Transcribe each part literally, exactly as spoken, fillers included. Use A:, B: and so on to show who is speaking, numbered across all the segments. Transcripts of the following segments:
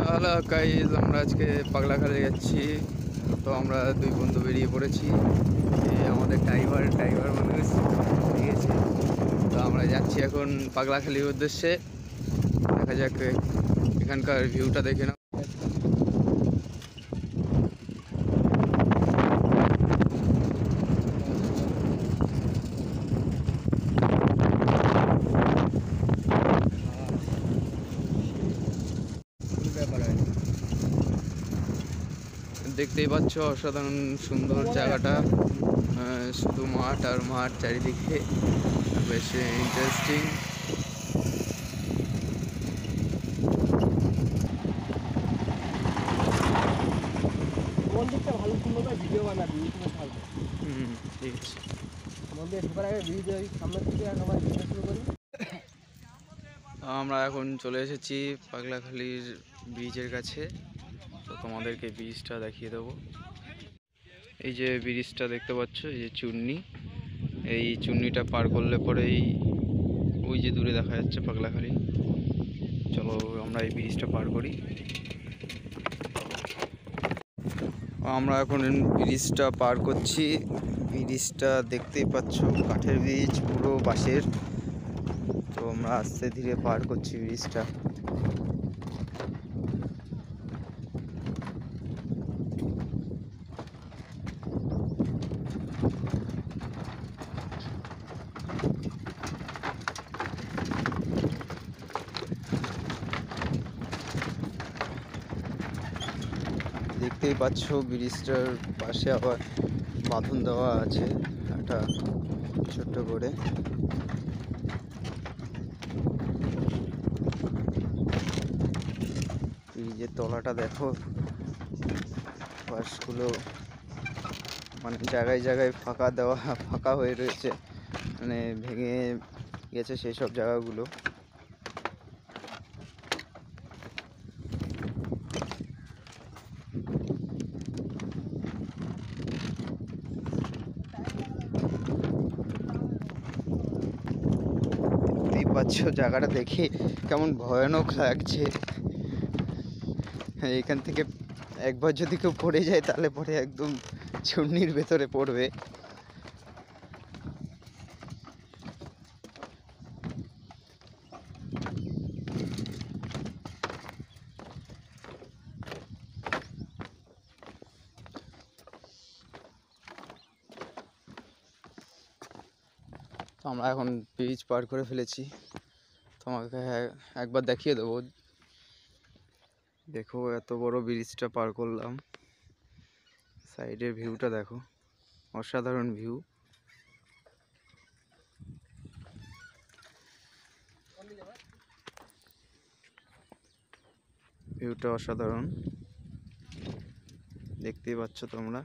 A: Hello guys, আমরা আজকে পাগলাখালী যাচ্ছি। তো আমরা দুই বন্ধু বেরিয়ে পড়েছি। এই আমাদের ড্রাইভার ড্রাইভার মানুষ ঠিক আছে। তো আমরা যাচ্ছি এখন পাগলাখালীর উদ্দেশ্যে। দেখা যাক এখানকার ভিউটা দেখে না। দেখতেই পাচ্ছ অসাধারণ সুন্দর জায়গাটা, শুধু মাঠ আর মাঠ চারিদিকে, বেশ ইন্টারেস্টিং।
B: মন্দিরটা ভালো সুন্দর করে ভিডিও বানাবি, ইউটিউবে ছাড়বো।
A: হুম, ঠিক আছে।
B: মন্দিরে ঢোকার আগে ভিডিও সামনে থেকে সবাই ভিডিও শুরু করি।
A: আমরা এখন চলে এসেছি পাগলাখালীর ব্রিজের কাছে। তো তোমাদেরকে ব্রিজটা দেখিয়ে দেবো। এই যে ব্রিজটা দেখতে পাচ্ছ, এই যে চূর্ণি, এই চূর্ণিটা পার করলে পরেই ওই যে দূরে দেখা যাচ্ছে পাগলাখালী। চলো আমরা এই ব্রিজটা পার করি। আমরা এখন ব্রিজটা পার করছি। ব্রিজটা দেখতেই পাচ্ছ, কাঠের ব্রিজ, পুরো বাঁশের। তো আমরা আস্তে ধীরে পার করছি ব্রিজটা। দেখতেই পাচ্ছ ব্রিজটার পাশে আবার বাঁধন দেওয়া আছে একটা ছোট্ট করে। ব্রিজের তলাটা দেখো, পাশগুলো মানে জায়গায় জায়গায় ফাঁকা দেওয়া, ফাঁকা হয়ে রয়েছে, মানে ভেঙে গেছে সেই সব জায়গাগুলো। দেখতেই পাচ্ছ জায়গাটা দেখে কেমন ভয়ানক লাগছে। এখান থেকে একবার যদি কেউ পড়ে যায় তাহলে পরে একদম চূর্ণির ভেতরে পড়বে। তো আমরা এখন ব্রিজ পার করে ফেলেছি। তোমাকে একবার দেখিয়ে দেবো। দেখো এত বড় ব্রিজটা পার করলাম, সাইডের ভিউটা দেখো, অসাধারণ ভিউ। ভিউটা অসাধারণ, দেখতেই পাচ্ছ তোমরা।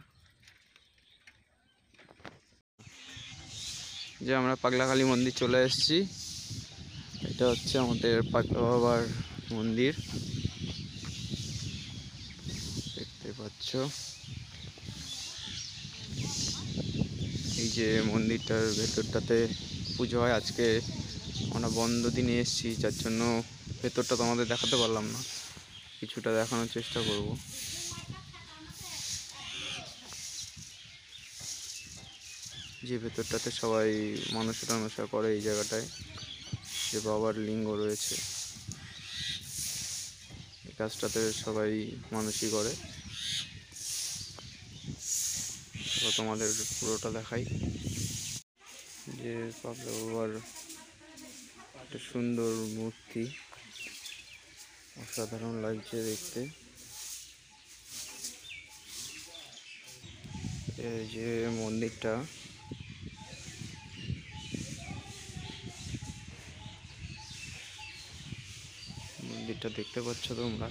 A: যে আমরা পাগলাখালী মন্দির চলে এসেছি। এটা হচ্ছে আমাদের পাগলা বাবার মন্দির, দেখতে পাচ্ছ। এই যে মন্দিরটার ভেতরটাতে পুজো হয়। আজকে আমরা বন্ধ দিনে এসেছি, যার জন্য ভেতরটা তোমাদের দেখাতে পারলাম না, কিছুটা দেখানোর চেষ্টা করব। যে ভেতরটাতে সবাই মানুষের টানুষা করে, এই জায়গাটায় যে বাবার লিঙ্গ রয়েছে, এই কাজটাতে সবাই মানুষই করে। তো তোমাদের পুরোটা দেখাই। যে পাগলা বাবার একটা সুন্দর মূর্তি, অসাধারণ লাগছে দেখতে। এই যে মন্দিরটা, মন্দিরটা দেখতে পাচ্ছ তোমরা।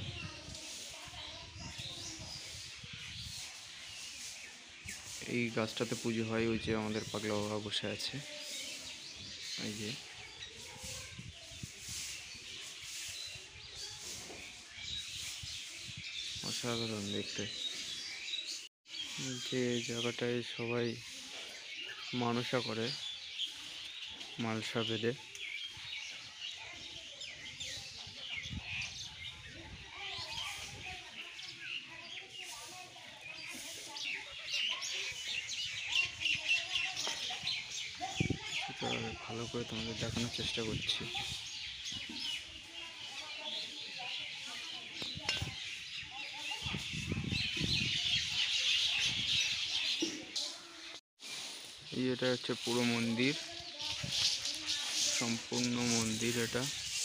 A: এই গাছটাতে পুজো হয়, ওই যে আমাদের পাগলা বাবা বসে আছে, এই যে। অসাধারণ দেখতে। যে জায়গাটায় সবাই মানসা করে মালসা বেঁধে, ভালো করে তোমাদের দেখানোর চেষ্টা করছি। এই এটা হচ্ছে পুরো মন্দির, সম্পূর্ণ মন্দির এটা।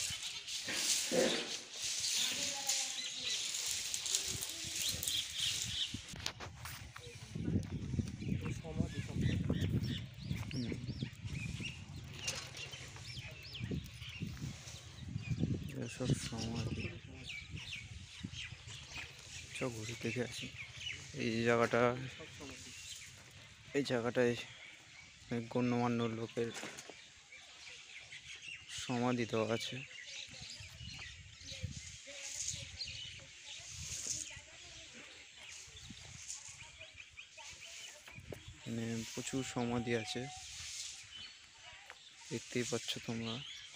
A: সব সমাধি। চ ঘুরে দেখে আসি এই জায়গাটা। এই জায়গাটায় অনেক গণ্যমান্য লোকের সমাধি দেওয়া আছে। মানে প্রচুর সমাধি আছে, দেখতেই পাচ্ছ তোমরা।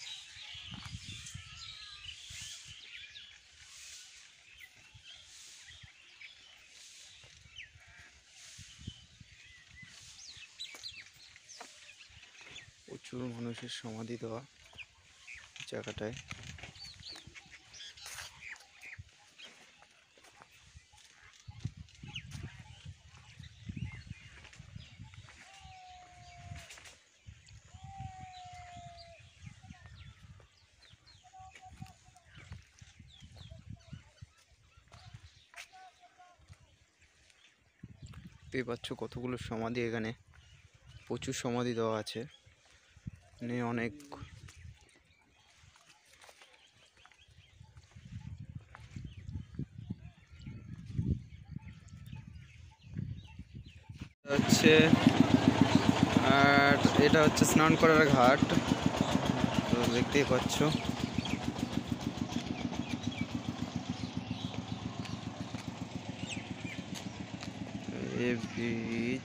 A: প্রচুর মানুষের সমাধি দেওয়া জায়গাটায়। দেখতেই পাচ্ছ কতগুলো সমাধি এখানে, প্রচুর সমাধি দেওয়া আছে। মানে অনেক হচ্ছে। আর এটা হচ্ছে স্নান করার ঘাট, তো দেখতেই পাচ্ছ। এই ব্রিজ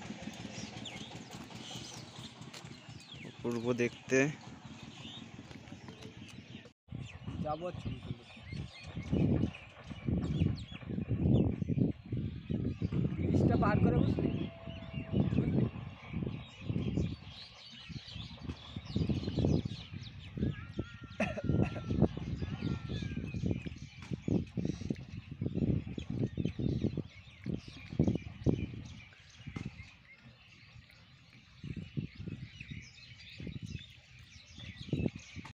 A: অপূর্ব দেখতে।
B: যাবো ছবি তুলতে। ব্রিজটা পার করে বুঝলি।